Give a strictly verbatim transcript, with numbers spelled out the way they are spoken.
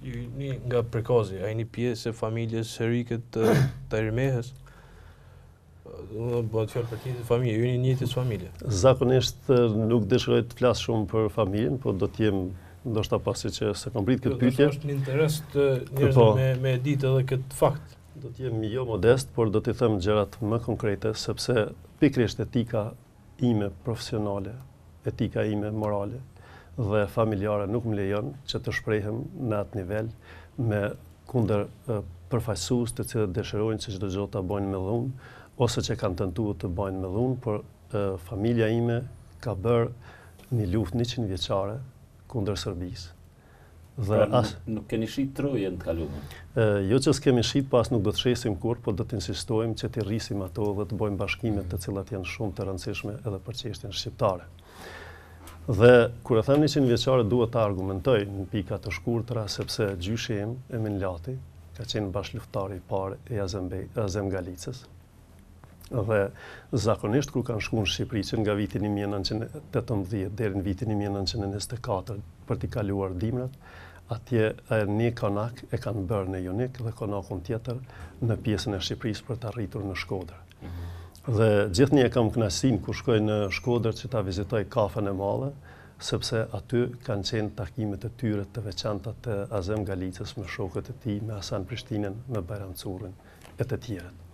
Ju jeni nga Prekazi, a jeni pjesë e familjes herike të Tahirmehës? Do bëhet fjalë për të njëjtën familje, ju jeni një njëjtës familje. Zakonisht nuk dëshiroj të flas shumë për familjen, po do të jem ndoshta pasi që se kam prit këtë pyetje. Është në interes të njerëzve me me ditë edhe këtë fakt. Do të jem jo modest, por do t'i them gjërat më konkrete, sepse pikërisht etika ime profesionale, etika ime morale dhe familjare nuk më lejon që të shprehem në atë nivel me kundër përfaqësues të cilët dëshirojnë që çdo gjë ta bëjnë me dhunë, ose që kanë tentuar të bëjnë me dhunë, por e, familja ime ka bërë një luftë njëqind vjeçare kundër Serbisë. Dhe pra, as nuk keni shit trojen të kaluar. Jo që s'kemi shit, pas nuk do të shesim kur, por do të insistojmë që të rrisim ato dhe të bëjmë bashkimet të cilat janë shumë të rëndësishme edhe për çështjen shqiptare. Dhe kur e them njëqind vjeçare duhet ta argumentoj në pika të shkurtra sepse gjyshi im Emin Lati ka qenë bashkëluftari i parë i Azem Galicës. Dhe zakonisht kur kanë shkuar në Shqipëri që nga viti një mijë e nëntëqind e tetëmbëdhjetë deri në vitin një mijë e nëntëqind e njëzet e katër për t'i kaluar dimrat, atje një konak e kanë bërë në Jonik dhe konakun tjetër në pjesën e Shqipërisë për të arritur në Shkodër. Mm-hmm. Dhe gjithnjë e kam kënaqësinë kur shkoj në Shkodër që ta vizitoj kafen e madhe, sepse aty kanë qenë takimet e tyre të veçanta të Azem Galicës me shokët e tij, me Hasan Prishtinën, me Bajram Currin e të tjerët.